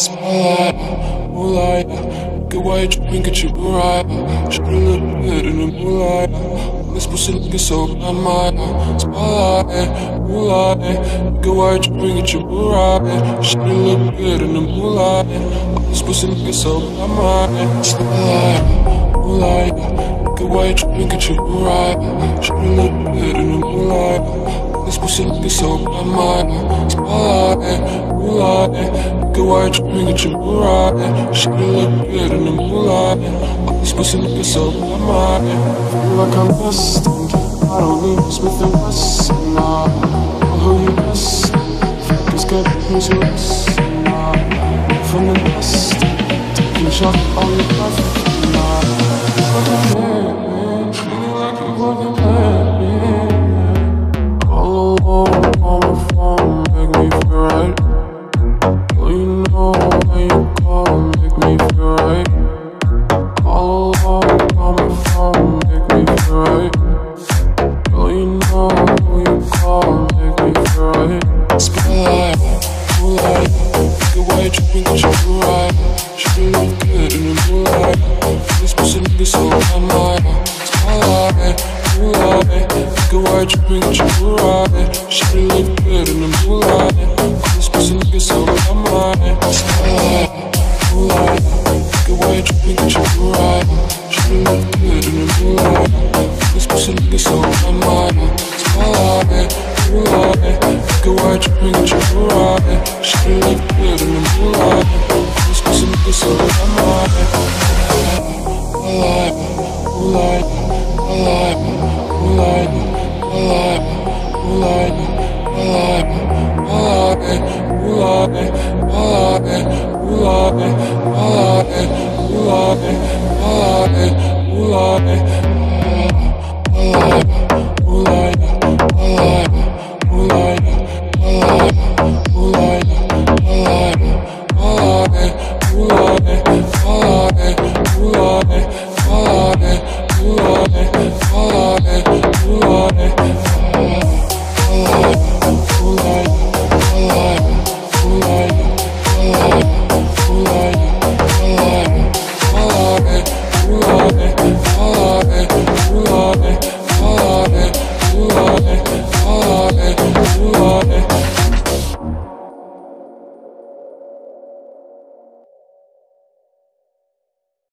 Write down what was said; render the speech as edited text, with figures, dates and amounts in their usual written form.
Spotlight, moonlight, get white, dripping, get your right. Should look good in the moonlight. This pussy looking so bad. Spotlight, moonlight, get white, dripping, get your right. Should look good in the moonlight. This pussy looking so bad. Spotlight, moonlight, get white, dripping, get your right. Should look good in the moonlight. This pussy looking so bad. Spotlight, moonlight, get white, dripping, get your right. Should look good in the moonlight. This pussy looking so bad. Feel like I'm destined. I don't need Smith and Wesson now. Who you missing? Focus, get who's your lesson now. From the west, taking shots on the left now. Feeling like you wasn't playing. All alone on my phone, make me feel right. Girl, you know when you call, make me feel right. All alone on my phone, make me feel right. Girl, you know when you call, make me feel right. Spotlight, moonlight, get white, dripping, get your right. Should look good in the moonlight. This pussy looking so bad. Spotlight, moonlight, get white, dripping, get your right. Should look good in the moonlight. This pussy looking so bad. Spotlight, moonlight, get white, dripping, get your right. Should look good in the moonlight. This pussy looking so bad. Spotlight, moonlight, get white, dripping, get your right. Should look